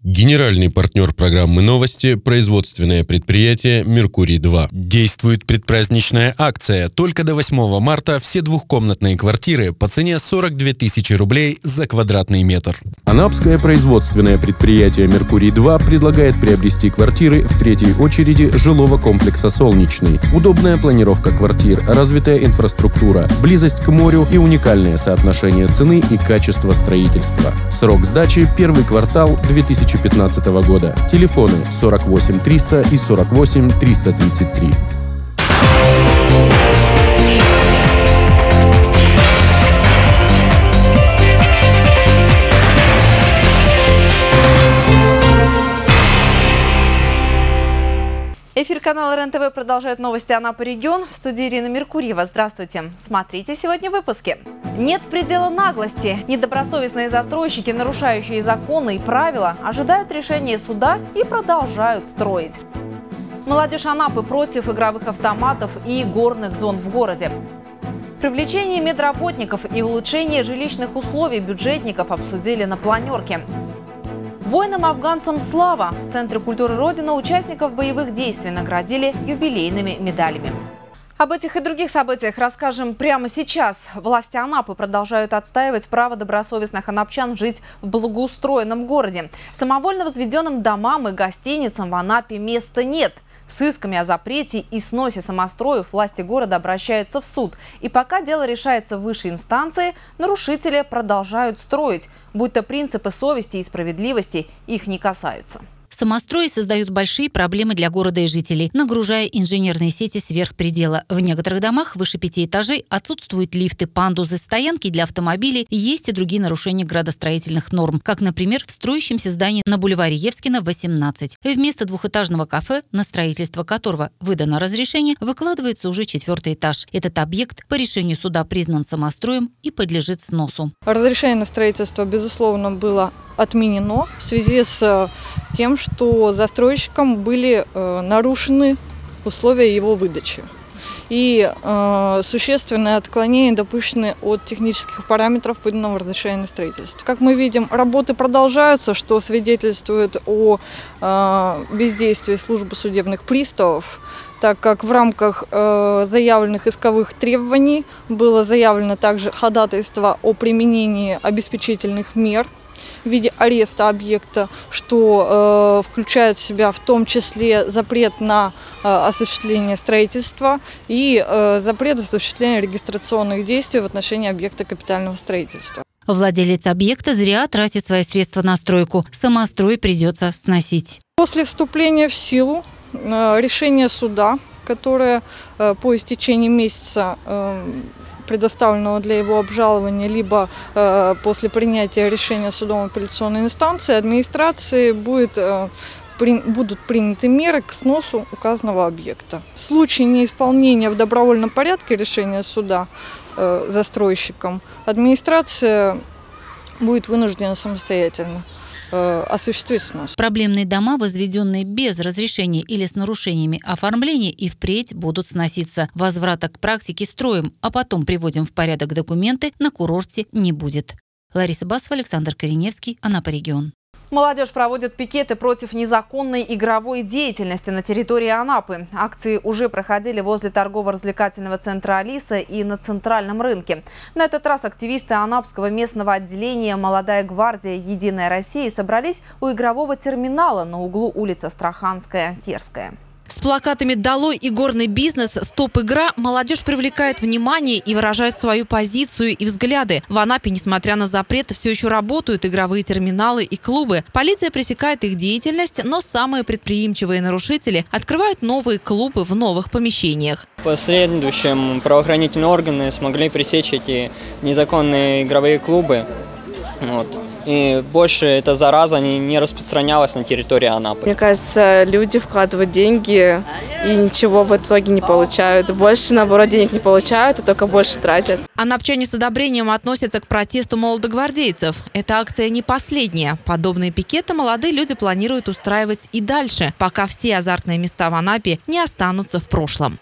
Генеральный партнер программы «Новости» – производственное предприятие «Меркурий-2». Действует предпраздничная акция. Только до 8 марта все двухкомнатные квартиры по цене 42 тысячи рублей за квадратный метр. Анапское производственное предприятие «Меркурий-2» предлагает приобрести квартиры в третьей очереди жилого комплекса «Солнечный». Удобная планировка квартир, развитая инфраструктура, близость к морю и уникальное соотношение цены и качества строительства. Срок сдачи – первый квартал 2015 года. Телефоны 48 300 и 48 333. Эфир канала РЕН-ТВ продолжает новости Анапы регион. В студии Ирина Меркурьева. Здравствуйте. Смотрите сегодня в выпуске. Нет предела наглости. Недобросовестные застройщики, нарушающие законы и правила, ожидают решения суда и продолжают строить. Молодежь Анапы против игровых автоматов и горных зон в городе. Привлечение медработников и улучшение жилищных условий бюджетников обсудили на планерке. Воинам-афганцам слава! В Центре культуры Родина участников боевых действий наградили юбилейными медалями. Об этих и других событиях расскажем прямо сейчас. Власти Анапы продолжают отстаивать право добросовестных анапчан жить в благоустроенном городе. Самовольно возведенным домам и гостиницам в Анапе места нет. С исками о запрете и сносе самостроев власти города обращаются в суд. И пока дело решается в высшей инстанции, нарушители продолжают строить. Будь то принципы совести и справедливости их не касаются. Самострои создают большие проблемы для города и жителей, нагружая инженерные сети сверх предела. В некоторых домах выше 5 этажей отсутствуют лифты, пандусы, стоянки для автомобилей. Есть и другие нарушения градостроительных норм, как, например, в строящемся здании на бульваре Евскина, 18. Вместо двухэтажного кафе, на строительство которого выдано разрешение, выкладывается уже 4-й этаж. Этот объект по решению суда признан самостроем и подлежит сносу. Разрешение на строительство, безусловно, было отменено в связи с тем, что застройщиком были нарушены условия его выдачи. И существенные отклонения допущены от технических параметров выданного разрешения на строительство. Как мы видим, работы продолжаются, что свидетельствует о бездействии службы судебных приставов, так как в рамках заявленных исковых требований было заявлено также ходатайство о применении обеспечительных мер в виде ареста объекта, что включает в себя в том числе запрет на осуществление строительства и запрет осуществления регистрационных действий в отношении объекта капитального строительства. Владелец объекта зря тратит свои средства на стройку. Самострой придется сносить. После вступления в силу решения суда, которое по истечении месяца предоставленного для его обжалования, либо после принятия решения судом апелляционной инстанции, администрации будут приняты меры к сносу указанного объекта. В случае неисполнения в добровольном порядке решения суда застройщиком, администрация будет вынуждена самостоятельно осуществить снос. Проблемные дома, возведенные без разрешения или с нарушениями оформления, и впредь будут сноситься. Возврата к практике строим, а потом приводим в порядок документы, на курорте не будет. Лариса Басова, Александр Кореневский, Анапа регион. Молодежь проводит пикеты против незаконной игровой деятельности на территории Анапы. Акции уже проходили возле торгово-развлекательного центра «Алиса» и на центральном рынке. На этот раз активисты Анапского местного отделения «Молодая гвардия. Единая Россия» собрались у игрового терминала на углу улицы Астраханская-Терская. С плакатами «Долой игорный бизнес», «Стоп-игра» молодежь привлекает внимание и выражает свою позицию и взгляды. В Анапе, несмотря на запрет, все еще работают игровые терминалы и клубы. Полиция пресекает их деятельность, но самые предприимчивые нарушители открывают новые клубы в новых помещениях. В последующем правоохранительные органы смогли пресечь эти незаконные игровые клубы. И больше эта зараза не распространялась на территории Анапы. Мне кажется, люди вкладывают деньги и ничего в итоге не получают. Больше, наоборот, денег не получают, а только больше тратят. Анапчане с одобрением относятся к протесту молодогвардейцев. Эта акция не последняя. Подобные пикеты молодые люди планируют устраивать и дальше, пока все азартные места в Анапе не останутся в прошлом.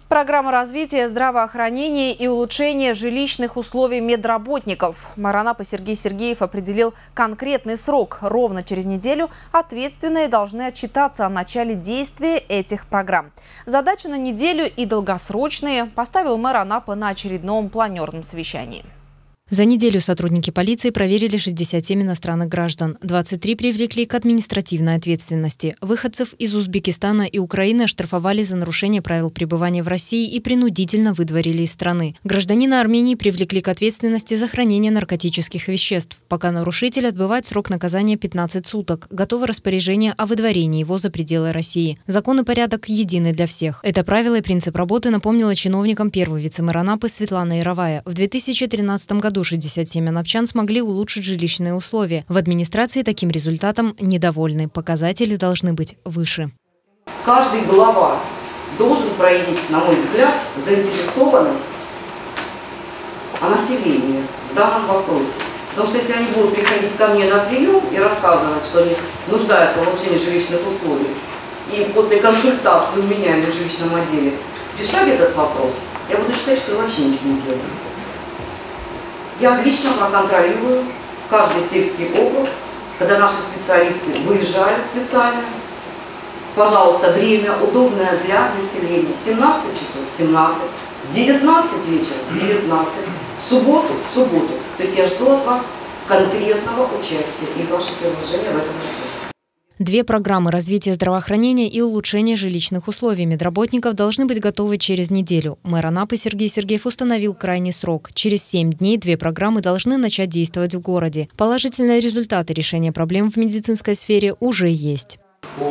Программа развития здравоохранения и улучшения жилищных условий медработников. Мэр Анапы Сергей Сергеев определил конкретный срок. Ровно через неделю ответственные должны отчитаться о начале действия этих программ. Задачи на неделю и долгосрочные поставил мэр Анапы на очередном планерном совещании. За неделю сотрудники полиции проверили 67 иностранных граждан. 23 привлекли к административной ответственности. Выходцев из Узбекистана и Украины оштрафовали за нарушение правил пребывания в России и принудительно выдворили из страны. Гражданина Армении привлекли к ответственности за хранение наркотических веществ. Пока нарушитель отбывает срок наказания 15 суток. Готово распоряжение о выдворении его за пределы России. Закон и порядок едины для всех. Это правило и принцип работы напомнила чиновникам первого вице-мэра Анапы Светлана Яровая. В 2013 году 67 анапчан смогли улучшить жилищные условия. В администрации таким результатом недовольны. Показатели должны быть выше. Каждый глава должен проявить, на мой взгляд, заинтересованность населения в данном вопросе. Потому что если они будут приходить ко мне на прием и рассказывать, что они нуждаются в улучшении жилищных условий, и после консультации у меня в жилищном отделе решать этот вопрос, я буду считать, что вообще ничего не делается. Я лично проконтролирую каждый сельский округ, когда наши специалисты выезжают специально. Пожалуйста, время удобное для населения. 17 часов – 17, 19 вечера – 19, в субботу – в субботу. То есть я жду от вас конкретного участия и ваших предложений в этом вопросе. 2 программы развития здравоохранения и улучшения жилищных условий медработников должны быть готовы через неделю. Мэр Анапы Сергей Сергеев установил крайний срок. Через 7 дней 2 программы должны начать действовать в городе. Положительные результаты решения проблем в медицинской сфере уже есть. По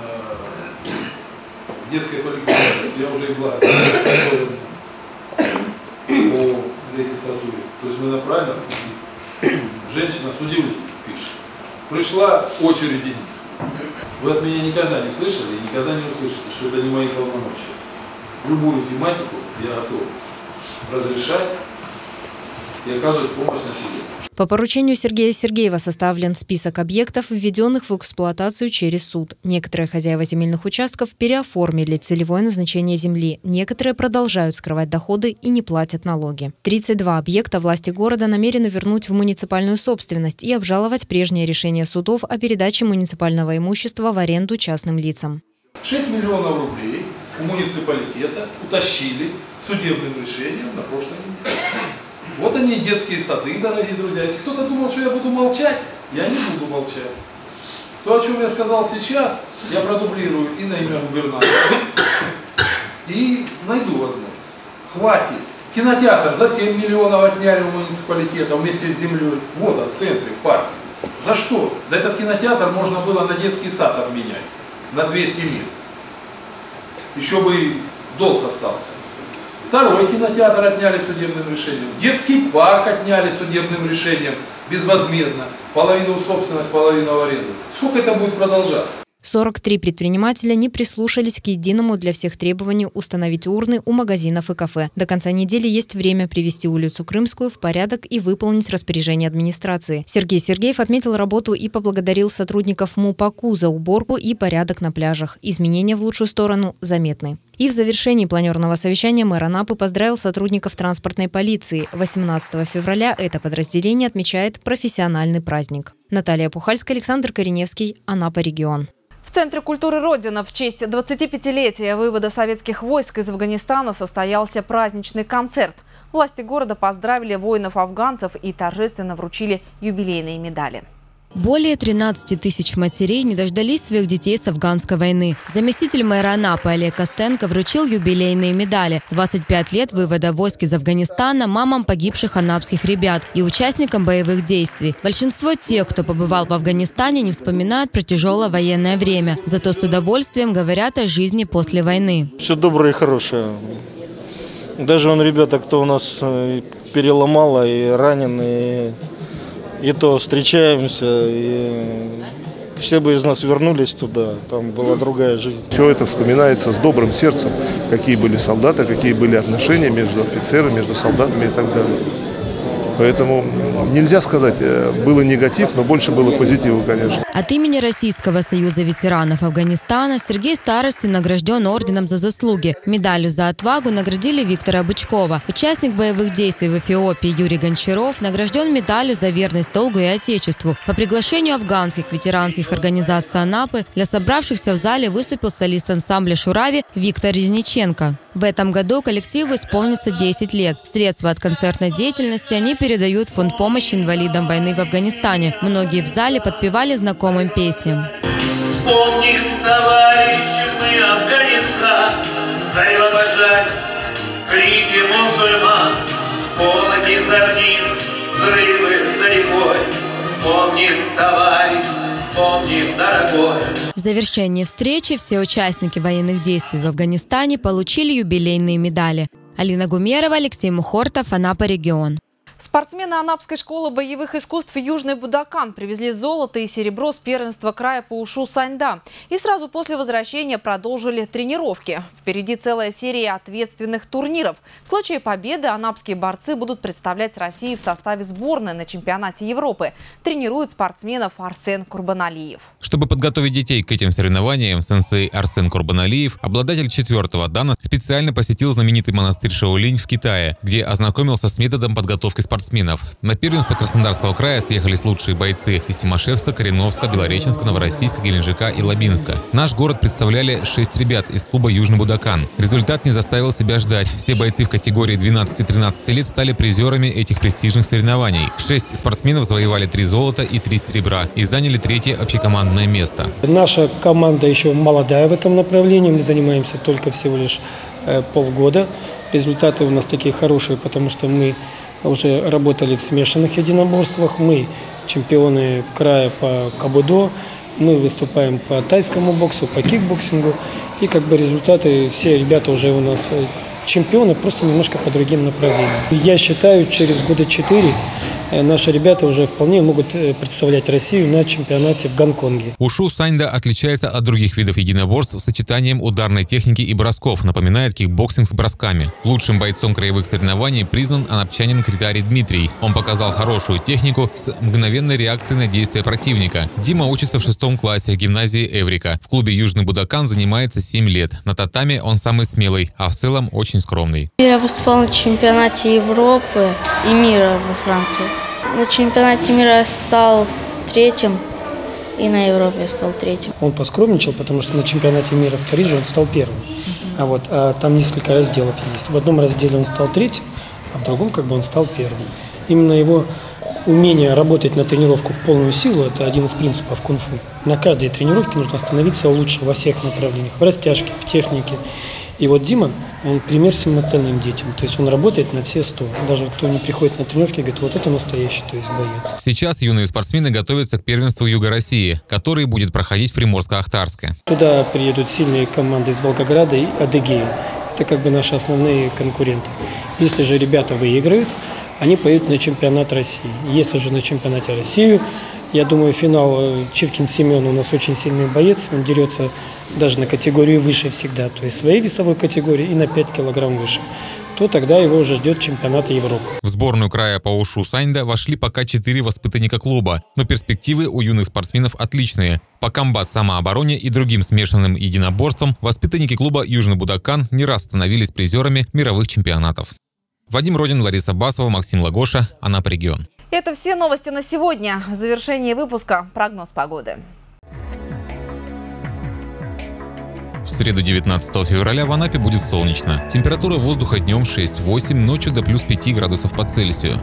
детской поликлинике я уже по регистратуре. То есть мы направили, женщина судила, пишет. Пришла очередь. Вы от меня никогда не слышали и никогда не услышите, что это не мои полномочия. Любую тематику я готов разрешать и оказывать помощь населению. По поручению Сергея Сергеева составлен список объектов, введенных в эксплуатацию через суд. Некоторые хозяева земельных участков переоформили целевое назначение земли. Некоторые продолжают скрывать доходы и не платят налоги. 32 объекта власти города намерены вернуть в муниципальную собственность и обжаловать прежнее решение судов о передаче муниципального имущества в аренду частным лицам. 6 миллионов рублей у муниципалитета утащили судебным решением на прошлой неделе. Вот они, детские сады, дорогие друзья. Если кто-то думал, что я буду молчать, я не буду молчать. То, о чем я сказал сейчас, я продублирую и на имя губернатора, и найду возможность. Хватит. Кинотеатр за 7 миллионов отняли у муниципалитета вместе с землей. Вот, в центре, в парке. За что? Да этот кинотеатр можно было на детский сад обменять. На 200 мест. Еще бы долг остался. Второй кинотеатр отняли судебным решением. Детский парк отняли судебным решением безвозмездно. Половину в собственность, половину в аренду. Сколько это будет продолжаться? 43 предпринимателя не прислушались к единому для всех требованию установить урны у магазинов и кафе. До конца недели есть время привести улицу Крымскую в порядок и выполнить распоряжение администрации. Сергей Сергеев отметил работу и поблагодарил сотрудников МУПАКУ за уборку и порядок на пляжах. Изменения в лучшую сторону заметны. И в завершении планерного совещания мэр Анапы поздравил сотрудников транспортной полиции. 18 февраля это подразделение отмечает профессиональный праздник. Наталья Пухальская, Александр Кореневский, Анапа регион. В Центре культуры Родина в честь 25-летия вывода советских войск из Афганистана состоялся праздничный концерт. Власти города поздравили воинов-афганцев и торжественно вручили юбилейные медали. Более 13 тысяч матерей не дождались своих детей с афганской войны. Заместитель мэра Анапы Олег Костенко вручил юбилейные медали. 25 лет вывода войск из Афганистана мамам погибших анапских ребят и участникам боевых действий. Большинство тех, кто побывал в Афганистане, не вспоминают про тяжелое военное время. Зато с удовольствием говорят о жизни после войны. Все доброе и хорошее. Даже ребята, кто у нас переломало и ранены, и то встречаемся, и все бы из нас вернулись туда, там была другая жизнь. Все это вспоминается с добрым сердцем, какие были солдаты, какие были отношения между офицерами, между солдатами и так далее. Поэтому нельзя сказать, было негатив, но больше было позитива, конечно. От имени Российского союза ветеранов Афганистана Сергей Старостин награжден орденом за заслуги. Медалью за отвагу наградили Виктора Бычкова. Участник боевых действий в Эфиопии Юрий Гончаров награжден медалью за верность долгу и отечеству. По приглашению афганских ветеранских организаций Анапы для собравшихся в зале выступил солист ансамбля «Шурави» Виктор Резниченко. В этом году коллективу исполнится 10 лет. Средства от концертной деятельности они передают в фонд помощи инвалидам войны в Афганистане. Многие в зале подпевали знакомым песням. Вспомним, товарищи, мы Афганистан, зарево пожать, крики мусульман, сполохи зорниц, взрывы за рекой. Вспомним, товарищ, вспомним, дорогой. В завершении встречи все участники военных действий в Афганистане получили юбилейные медали. Алина Гумерова, Алексей Мухортов, Анапа, регион. Спортсмены Анапской школы боевых искусств «Южный Будакан» привезли золото и серебро с первенства края по ушу Саньда. И сразу после возвращения продолжили тренировки. Впереди целая серия ответственных турниров. В случае победы анапские борцы будут представлять Россию в составе сборной на чемпионате Европы. Тренирует спортсменов Арсен Курбаналиев. Чтобы подготовить детей к этим соревнованиям, сенсей Арсен Курбаналиев, обладатель 4-го дана, специально посетил знаменитый монастырь Шаолинь в Китае, где ознакомился с методом подготовки спортсменов. На первенство Краснодарского края съехались лучшие бойцы из Тимошевска, Кореновска, Белореченска, Новороссийска, Геленджика и Лабинска. Наш город представляли 6 ребят из клуба «Южный Будакан». Результат не заставил себя ждать. Все бойцы в категории 12-13 лет стали призерами этих престижных соревнований. 6 спортсменов завоевали 3 золота и 3 серебра и заняли 3-е общекомандное место. Наша команда еще молодая в этом направлении. Мы занимаемся только всего лишь полгода. Результаты у нас такие хорошие, потому что мы уже работали в смешанных единоборствах. Мы чемпионы края по кабудо, мы выступаем по тайскому боксу, по кикбоксингу. И результаты, все ребята уже у нас чемпионы, просто немножко по другим направлениям. Я считаю, через года 4 наши ребята уже вполне могут представлять Россию на чемпионате в Гонконге. Ушу Саньда отличается от других видов единоборств сочетанием ударной техники и бросков, напоминает кикбоксинг с бросками. Лучшим бойцом краевых соревнований признан анапчанин Критарий Дмитрий. Он показал хорошую технику с мгновенной реакцией на действия противника. Дима учится в 6 классе гимназии Эврика. В клубе «Южный Будакан» занимается 7 лет. На татами он самый смелый, а в целом очень скромный. Я выступал на чемпионате Европы и мира во Франции. На чемпионате мира я стал 3-м, и на Европе я стал 3-м. Он поскромничал, потому что на чемпионате мира в Париже он стал 1-м. А там несколько разделов есть. В одном разделе он стал 3-м, а в другом он стал 1-м. Именно его умение работать на тренировку в полную силу – это один из принципов кунг-фу. На каждой тренировке нужно становиться лучше во всех направлениях, в растяжке, в технике. И вот Дима, он пример всем остальным детям. То есть он работает на все 100. Даже кто не приходит на тренировки, говорит, вот это настоящий, то есть боец. Сейчас юные спортсмены готовятся к первенству Юга России, который будет проходить в Приморско-Ахтарске. Туда приедут сильные команды из Волгограда и Адыгеи. Это наши основные конкуренты. Если же ребята выиграют, они поедут на чемпионат России. Если же на чемпионате России, я думаю, финал Чивкин Семен у нас очень сильный боец. Он дерется даже на категорию выше всегда, то есть своей весовой категории и на 5 килограмм выше. То тогда его уже ждет чемпионат Европы. В сборную края по ушу Саньда вошли пока 4 воспитанника клуба, но перспективы у юных спортсменов отличные. По комбат, самообороне и другим смешанным единоборствам воспитанники клуба «Южный Будакан» не раз становились призерами мировых чемпионатов. Вадим Родин, Лариса Басова, Максим Лагоша, Анапа, регион. Это все новости на сегодня. В завершении выпуска прогноз погоды. В среду 19 февраля в Анапе будет солнечно. Температура воздуха днем 6-8, ночью до плюс 5 градусов по Цельсию.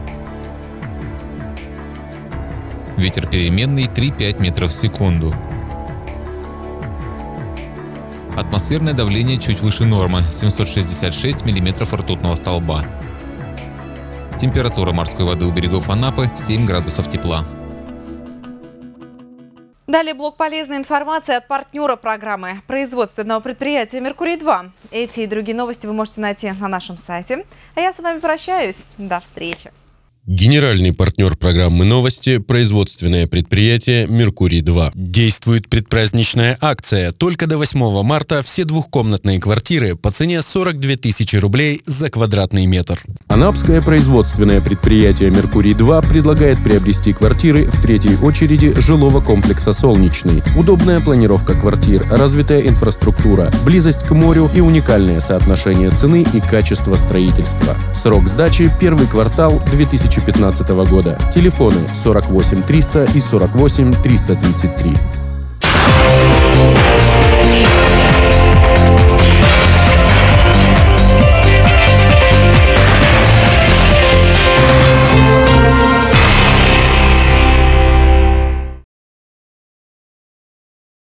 Ветер переменный 3-5 метров в секунду. Атмосферное давление чуть выше нормы – 766 миллиметров ртутного столба. Температура морской воды у берегов Анапы – 7 градусов тепла. Далее блок полезной информации от партнера программы производственного предприятия «Меркурий-2». Эти и другие новости вы можете найти на нашем сайте. А я с вами прощаюсь. До встречи. Генеральный партнер программы «Новости» – производственное предприятие «Меркурий-2». Действует предпраздничная акция. Только до 8 марта все двухкомнатные квартиры по цене 42 тысячи рублей за квадратный метр. Анапское производственное предприятие «Меркурий-2» предлагает приобрести квартиры в третьей очереди жилого комплекса «Солнечный». Удобная планировка квартир, развитая инфраструктура, близость к морю и уникальное соотношение цены и качества строительства. Срок сдачи – первый квартал 2015 года. Телефоны 48 300 и 48 333.